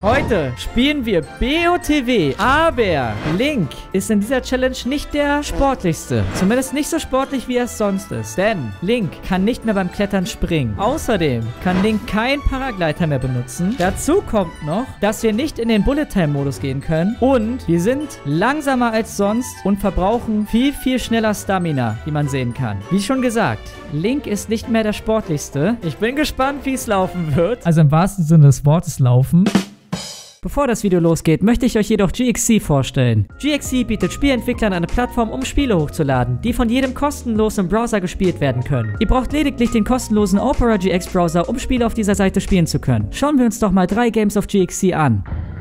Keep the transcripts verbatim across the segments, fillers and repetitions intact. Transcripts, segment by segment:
Heute spielen wir B O T W, aber Link ist in dieser Challenge nicht der sportlichste. Zumindest nicht so sportlich, wie er es sonst ist. Denn Link kann nicht mehr beim Klettern springen. Außerdem kann Link kein Paragleiter mehr benutzen. Dazu kommt noch, dass wir nicht in den Bullet-Time-Modus gehen können. Und wir sind langsamer als sonst und verbrauchen viel, viel schneller Stamina, wie man sehen kann. Wie schon gesagt, Link ist nicht mehr der sportlichste. Ich bin gespannt, wie es laufen wird. Also im wahrsten Sinne des Wortes laufen. Bevor das Video losgeht, möchte ich euch jedoch G X C vorstellen. G X C bietet Spielentwicklern eine Plattform, um Spiele hochzuladen, die von jedem kostenlos im Browser gespielt werden können. Ihr braucht lediglich den kostenlosen Opera G X Browser, um Spiele auf dieser Seite spielen zu können. Schauen wir uns doch mal drei Games auf G X C an.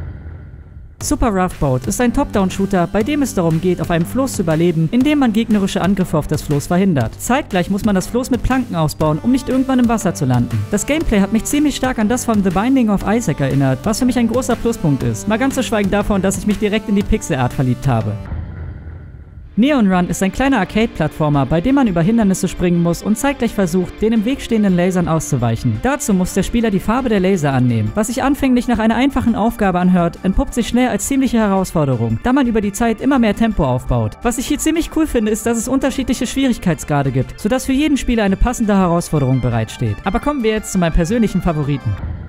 Super Rough Boat ist ein Top-Down-Shooter, bei dem es darum geht, auf einem Floß zu überleben, indem man gegnerische Angriffe auf das Floß verhindert. Zeitgleich muss man das Floß mit Planken ausbauen, um nicht irgendwann im Wasser zu landen. Das Gameplay hat mich ziemlich stark an das von The Binding of Isaac erinnert, was für mich ein großer Pluspunkt ist. Mal ganz zu schweigen davon, dass ich mich direkt in die Pixel-Art verliebt habe. Neon Run ist ein kleiner Arcade-Plattformer, bei dem man über Hindernisse springen muss und zeitgleich versucht, den im Weg stehenden Lasern auszuweichen. Dazu muss der Spieler die Farbe der Laser annehmen. Was sich anfänglich nach einer einfachen Aufgabe anhört, entpuppt sich schnell als ziemliche Herausforderung, da man über die Zeit immer mehr Tempo aufbaut. Was ich hier ziemlich cool finde, ist, dass es unterschiedliche Schwierigkeitsgrade gibt, sodass für jeden Spieler eine passende Herausforderung bereitsteht. Aber kommen wir jetzt zu meinem persönlichen Favoriten.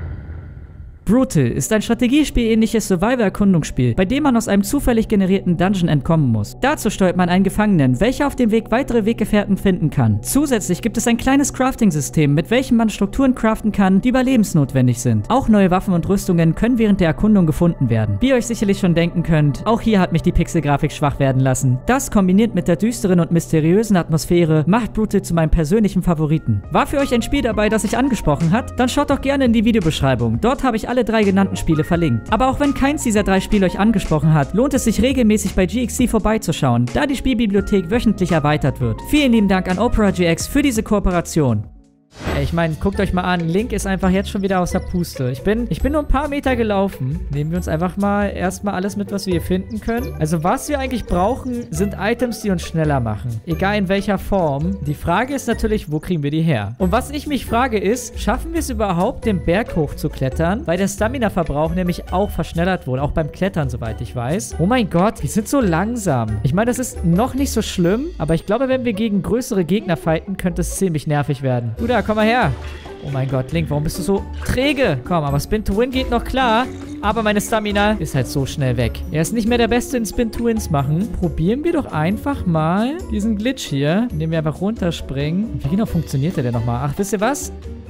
Brutal ist ein strategiespielähnliches Survival-Erkundungsspiel, bei dem man aus einem zufällig generierten Dungeon entkommen muss. Dazu steuert man einen Gefangenen, welcher auf dem Weg weitere Weggefährten finden kann. Zusätzlich gibt es ein kleines Crafting-System, mit welchem man Strukturen craften kann, die überlebensnotwendig sind. Auch neue Waffen und Rüstungen können während der Erkundung gefunden werden. Wie ihr euch sicherlich schon denken könnt, auch hier hat mich die Pixelgrafik schwach werden lassen. Das kombiniert mit der düsteren und mysteriösen Atmosphäre macht Brutal zu meinem persönlichen Favoriten. War für euch ein Spiel dabei, das sich angesprochen hat? Dann schaut doch gerne in die Videobeschreibung. Dort habe ich alle drei genannten Spiele verlinkt. Aber auch wenn keins dieser drei Spiele euch angesprochen hat, lohnt es sich regelmäßig bei G X C vorbeizuschauen, da die Spielbibliothek wöchentlich erweitert wird. Vielen lieben Dank an Opera G X für diese Kooperation. Ich meine, guckt euch mal an, Link ist einfach jetzt schon wieder aus der Puste. Ich bin, ich bin nur ein paar Meter gelaufen. Nehmen wir uns einfach mal erstmal alles mit, was wir hier finden können. Also was wir eigentlich brauchen, sind Items, die uns schneller machen. Egal in welcher Form. Die Frage ist natürlich, wo kriegen wir die her? Und was ich mich frage ist, schaffen wir es überhaupt, den Berg hoch zu klettern? Weil der Stamina-Verbrauch nämlich auch verschnellert wurde. Auch beim Klettern, soweit ich weiß. Oh mein Gott, wir sind so langsam. Ich meine, das ist noch nicht so schlimm. Aber ich glaube, wenn wir gegen größere Gegner fighten, könnte es ziemlich nervig werden. Du da, komm mal her. Oh mein Gott, Link, warum bist du so träge? Komm, aber Spin to Win geht noch klar. Aber meine Stamina ist halt so schnell weg. Er ist nicht mehr der Beste in Spin to Wins machen. Probieren wir doch einfach mal diesen Glitch hier, indem wir einfach runterspringen. Wie genau funktioniert der denn nochmal? Ach, wisst ihr was?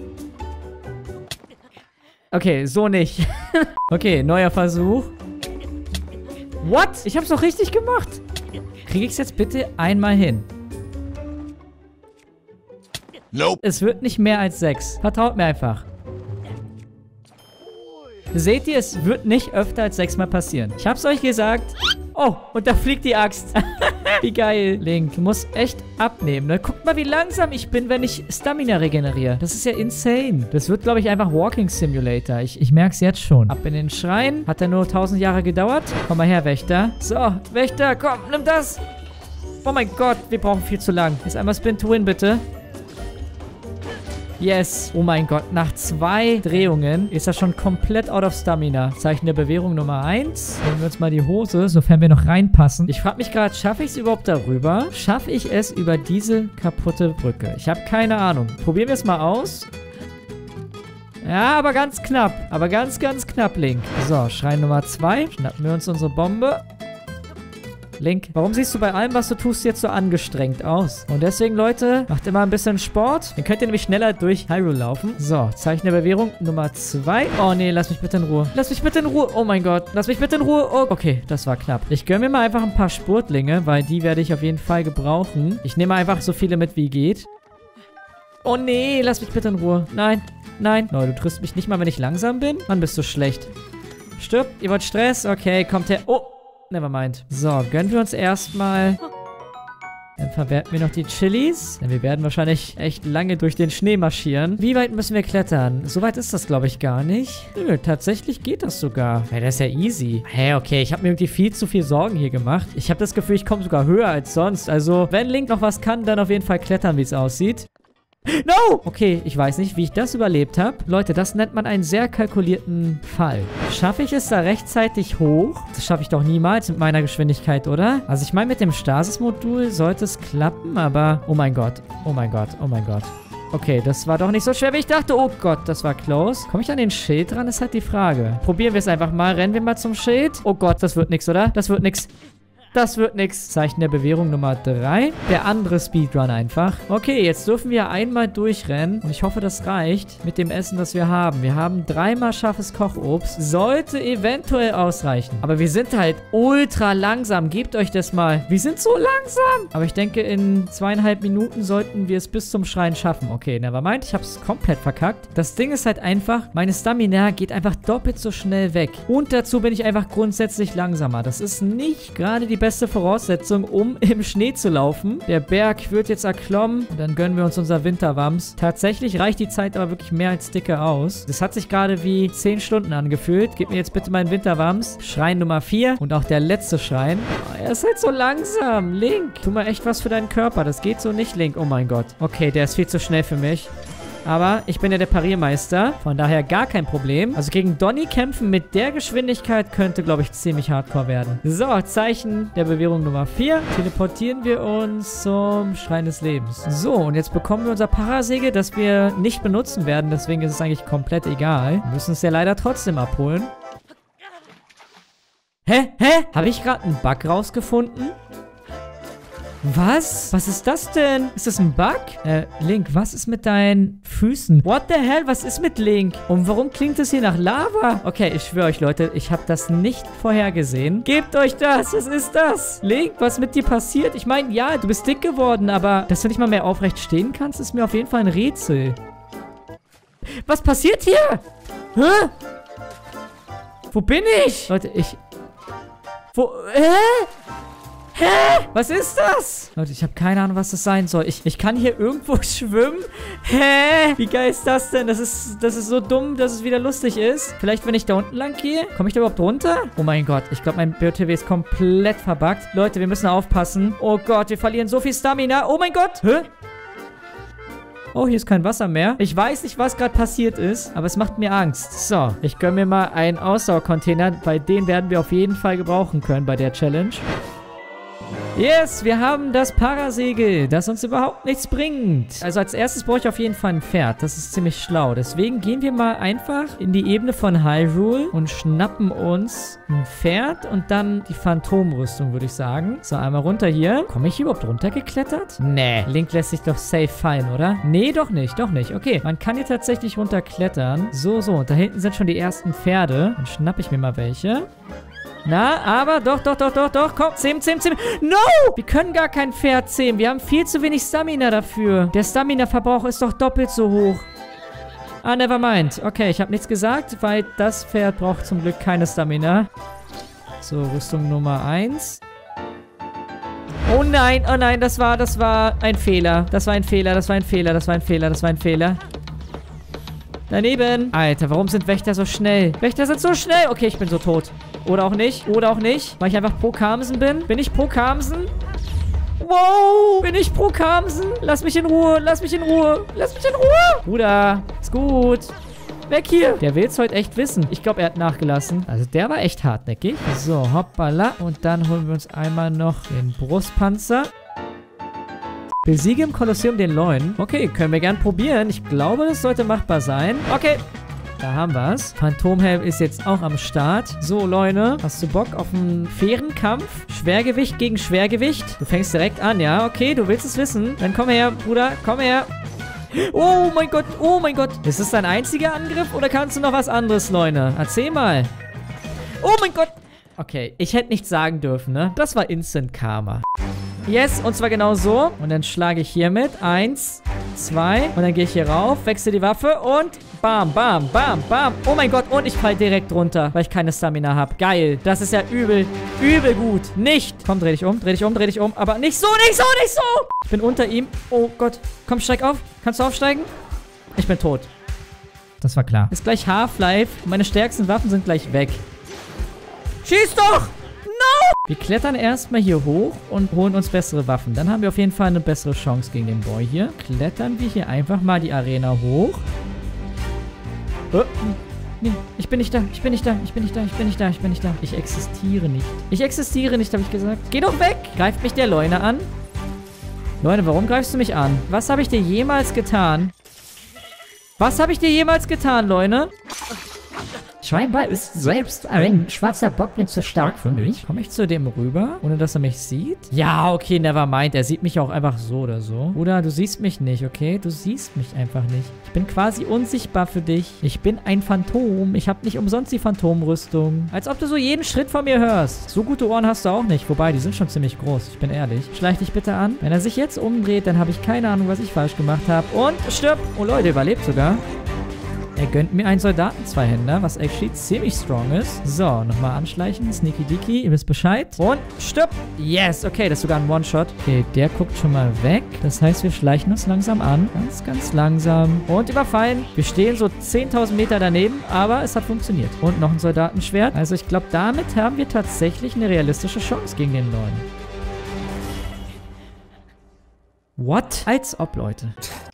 Okay, so nicht. Okay, neuer Versuch. What? Ich hab's doch richtig gemacht. Kriege ich es jetzt bitte einmal hin? Nope. Es wird nicht mehr als sechs. Vertraut mir einfach. Seht ihr, es wird nicht öfter als sechs Mal passieren. Ich hab's euch gesagt. Oh, und da fliegt die Axt. Wie geil. Link, du musst echt abnehmen, ne? Guckt mal, wie langsam ich bin, wenn ich Stamina regeneriere. Das ist ja insane. Das wird, glaube ich, einfach Walking Simulator. Ich, ich merke es jetzt schon. Ab in den Schrein. Hat er nur tausend Jahre gedauert? Komm mal her, Wächter. So, Wächter, komm, nimm das. Oh mein Gott, wir brauchen viel zu lang. Jetzt einmal Spin to Win, bitte. Yes. Oh mein Gott, nach zwei Drehungen ist er schon komplett out of Stamina. Zeichen der Bewährung Nummer eins. Nehmen wir uns mal die Hose, sofern wir noch reinpassen. Ich frage mich gerade, schaffe ich es überhaupt darüber? Schaffe ich es über diese kaputte Brücke? Ich habe keine Ahnung. Probieren wir es mal aus. Ja, aber ganz knapp. Aber ganz, ganz knapp, Link. So, Schrein Nummer zwei. Schnappen wir uns unsere Bombe. Link, warum siehst du bei allem, was du tust, jetzt so angestrengt aus? Und deswegen, Leute, macht immer ein bisschen Sport. Dann könnt ihr nämlich schneller durch Hyrule laufen. So, Zeichen der Bewährung Nummer zwei. Oh nee, lass mich bitte in Ruhe. Lass mich bitte in Ruhe. Oh mein Gott, lass mich bitte in Ruhe. Oh, okay, das war knapp. Ich gönne mir mal einfach ein paar Spurtlinge, weil die werde ich auf jeden Fall gebrauchen. Ich nehme einfach so viele mit, wie geht. Oh nee, lass mich bitte in Ruhe. Nein, nein. No, du triffst mich nicht mal, wenn ich langsam bin? Mann, bist du schlecht. Stirb, ihr wollt Stress? Okay, kommt her. Oh. Nevermind. So, gönnen wir uns erstmal. Dann verwerten wir noch die Chilis. Denn wir werden wahrscheinlich echt lange durch den Schnee marschieren. Wie weit müssen wir klettern? So weit ist das, glaube ich, gar nicht. Nö, tatsächlich geht das sogar. Ja, das ist ja easy. Hä, hey, okay, ich habe mir irgendwie viel zu viel Sorgen hier gemacht. Ich habe das Gefühl, ich komme sogar höher als sonst. Also, wenn Link noch was kann, dann auf jeden Fall klettern, wie es aussieht. No! Okay, ich weiß nicht, wie ich das überlebt habe. Leute, das nennt man einen sehr kalkulierten Fall. Schaffe ich es da rechtzeitig hoch? Das schaffe ich doch niemals mit meiner Geschwindigkeit, oder? Also ich meine, mit dem Stasis-Modul sollte es klappen, aber... Oh mein Gott. Oh mein Gott. Oh mein Gott. Okay, das war doch nicht so schwer, wie ich dachte. Oh Gott, das war close. Komme ich an den Schild dran? Ist halt die Frage. Probieren wir es einfach mal. Rennen wir mal zum Schild. Oh Gott, das wird nix, oder? Das wird nix. Das wird nix. Zeichen der Bewährung Nummer drei. Der andere Speedrun einfach. Okay, jetzt dürfen wir einmal durchrennen. Und ich hoffe, das reicht mit dem Essen, das wir haben. Wir haben dreimal scharfes Kochobst. Sollte eventuell ausreichen. Aber wir sind halt ultra langsam. Gebt euch das mal. Wir sind so langsam. Aber ich denke, in zweieinhalb Minuten sollten wir es bis zum Schreien schaffen. Okay, nevermind. Ich habe es komplett verkackt. Das Ding ist halt einfach, meine Stamina geht einfach doppelt so schnell weg. Und dazu bin ich einfach grundsätzlich langsamer. Das ist nicht gerade die beste Voraussetzung, um im Schnee zu laufen. Der Berg wird jetzt erklommen. Und dann gönnen wir uns unser Winterwams. Tatsächlich reicht die Zeit aber wirklich mehr als dicke aus. Das hat sich gerade wie zehn Stunden angefühlt. Gib mir jetzt bitte meinen Winterwams. Schrein Nummer vier. Und auch der letzte Schrein. Oh, er ist halt so langsam. Link, tu mal echt was für deinen Körper. Das geht so nicht, Link. Oh mein Gott. Okay, der ist viel zu schnell für mich. Aber ich bin ja der Pariermeister. Von daher gar kein Problem. Also gegen Donny kämpfen mit der Geschwindigkeit könnte, glaube ich, ziemlich hardcore werden. So, Zeichen der Bewährung Nummer vier. Teleportieren wir uns zum Schrein des Lebens. So, und jetzt bekommen wir unser Parasegel, das wir nicht benutzen werden. Deswegen ist es eigentlich komplett egal. Wir müssen es ja leider trotzdem abholen. Hä? Hä? Habe ich gerade einen Bug rausgefunden? Was? Was ist das denn? Ist das ein Bug? Äh, Link, was ist mit deinen Füßen? What the hell? Was ist mit Link? Und warum klingt es hier nach Lava? Okay, ich schwöre euch, Leute, ich habe das nicht vorhergesehen. Gebt euch das! Was ist das? Link, was mit dir passiert? Ich meine, ja, du bist dick geworden, aber dass du nicht mal mehr aufrecht stehen kannst, ist mir auf jeden Fall ein Rätsel. Was passiert hier? Hä? Wo bin ich? Leute, ich... Wo... Hä? Hä? Was ist das? Leute, ich habe keine Ahnung, was das sein soll. Ich, ich kann hier irgendwo schwimmen. Hä? Wie geil ist das denn? Das ist, das ist so dumm, dass es wieder lustig ist. Vielleicht, wenn ich da unten lang gehe? Komme ich da überhaupt runter? Oh mein Gott. Ich glaube, mein B O T W ist komplett verbuggt. Leute, wir müssen aufpassen. Oh Gott, wir verlieren so viel Stamina. Oh mein Gott. Hä? Oh, hier ist kein Wasser mehr. Ich weiß nicht, was gerade passiert ist, aber es macht mir Angst. So, ich gönne mir mal einen Ausdauercontainer. Bei denen werden wir auf jeden Fall gebrauchen können bei der Challenge. Yes, wir haben das Parasegel, das uns überhaupt nichts bringt. Also als erstes brauche ich auf jeden Fall ein Pferd. Das ist ziemlich schlau. Deswegen gehen wir mal einfach in die Ebene von Hyrule und schnappen uns ein Pferd und dann die Phantomrüstung, würde ich sagen. So, einmal runter hier. Komme ich hier überhaupt runtergeklettert? Nee, Link lässt sich doch safe fallen, oder? Nee, doch nicht, doch nicht. Okay, man kann hier tatsächlich runterklettern. So, so, und da hinten sind schon die ersten Pferde. Dann schnappe ich mir mal welche. Na, aber doch, doch, doch, doch, doch. Komm, zähmen, zähmen, zähmen. No! Wir können gar kein Pferd zähmen. Wir haben viel zu wenig Stamina dafür. Der Stamina-Verbrauch ist doch doppelt so hoch. Ah, never mind. Okay, ich habe nichts gesagt, weil das Pferd braucht zum Glück keine Stamina. So, Rüstung Nummer eins. Oh nein, oh nein, das war, das war ein Fehler. Das war ein Fehler, das war ein Fehler, das war ein Fehler, das war ein Fehler. Daneben. Alter, warum sind Wächter so schnell? Wächter sind so schnell. Okay, ich bin so tot. Oder auch nicht. Oder auch nicht. Weil ich einfach pro Kamsen bin. Bin ich pro Kamsen? Wow. Bin ich pro Kamsen? Lass mich in Ruhe. Lass mich in Ruhe. Lass mich in Ruhe. Bruder. Ist gut. Weg hier. Der will es heute echt wissen. Ich glaube, er hat nachgelassen. Also der war echt hartnäckig. So, hoppala. Und dann holen wir uns einmal noch den Brustpanzer. Besiege im Kolosseum den Leuen. Okay, können wir gern probieren. Ich glaube, das sollte machbar sein. Okay. Da haben wir es. Phantomhelm ist jetzt auch am Start. So, Leute. Hast du Bock auf einen fairen Kampf? Schwergewicht gegen Schwergewicht. Du fängst direkt an, ja? Okay, du willst es wissen. Dann komm her, Bruder. Komm her. Oh mein Gott. Oh mein Gott. Ist das dein einziger Angriff oder kannst du noch was anderes, Leute? Erzähl mal. Oh mein Gott. Okay, ich hätte nichts sagen dürfen, ne? Das war Instant Karma. Yes, und zwar genau so. Und dann schlage ich hier mit. Eins, zwei. Und dann gehe ich hier rauf, wechsle die Waffe und bam, bam, bam, bam. Oh mein Gott, und ich falle direkt runter, weil ich keine Stamina habe. Geil. Das ist ja übel, übel gut. Nicht. Komm, dreh dich um, dreh dich um, dreh dich um. Aber nicht so, nicht so, nicht so. Ich bin unter ihm. Oh Gott. Komm, steig auf. Kannst du aufsteigen? Ich bin tot. Das war klar. Ist gleich Half-Life. Meine stärksten Waffen sind gleich weg. Schieß doch! No! Wir klettern erstmal hier hoch und holen uns bessere Waffen. Dann haben wir auf jeden Fall eine bessere Chance gegen den Boy hier. Klettern wir hier einfach mal die Arena hoch. Oh, nee, ich bin nicht da, ich bin nicht da, ich bin nicht da, ich bin nicht da, ich bin nicht da. Ich existiere nicht. Ich existiere nicht, habe ich gesagt. Geh doch weg! Greift mich der Leune an? Leune, warum greifst du mich an? Was habe ich dir jemals getan? Was habe ich dir jemals getan, Leune? Scheinbar ist selbst ein schwarzer Bockling zu stark für mich. Komme ich zu dem rüber, ohne dass er mich sieht? Ja, okay, never mind. Er sieht mich auch einfach so oder so. Bruder, du siehst mich nicht, okay? Du siehst mich einfach nicht. Ich bin quasi unsichtbar für dich. Ich bin ein Phantom. Ich habe nicht umsonst die Phantomrüstung. Als ob du so jeden Schritt von mir hörst. So gute Ohren hast du auch nicht. Wobei, die sind schon ziemlich groß. Ich bin ehrlich. Schleich dich bitte an. Wenn er sich jetzt umdreht, dann habe ich keine Ahnung, was ich falsch gemacht habe. Und stirb. Oh, Leute, überlebt sogar. Er gönnt mir einen Soldaten-Zweihänder, was actually ziemlich strong ist. So, nochmal anschleichen. Sneaky Deaky, ihr wisst Bescheid. Und stirb. Yes, okay, das ist sogar ein One-Shot. Okay, der guckt schon mal weg. Das heißt, wir schleichen uns langsam an. Ganz, ganz langsam. Und überfallen. Wir stehen so zehntausend Meter daneben, aber es hat funktioniert. Und noch ein Soldatenschwert. Also ich glaube, damit haben wir tatsächlich eine realistische Chance gegen den Neuen. What? Als ob, Leute.